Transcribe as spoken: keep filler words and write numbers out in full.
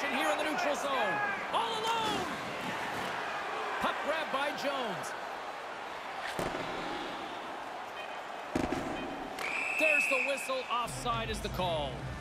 possession here in the neutral zone. All alone. Puck grab by Jones. There's the whistle. Offside is the call.